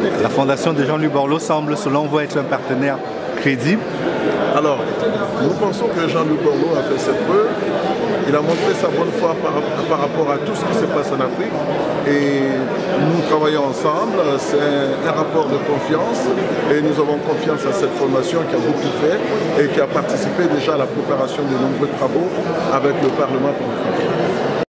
La fondation de Jean-Louis Borloo semble, selon vous, être un partenaire crédible. Alors, nous pensons que Jean-Louis Borloo a fait ses preuves. Il a montré sa bonne foi par rapport à tout ce qui se passe en Afrique. Et nous travaillons ensemble. C'est un rapport de confiance. Et nous avons confiance à cette fondation qui a beaucoup fait et qui a participé déjà à la préparation de nombreux travaux avec le Parlement pour l'Afrique.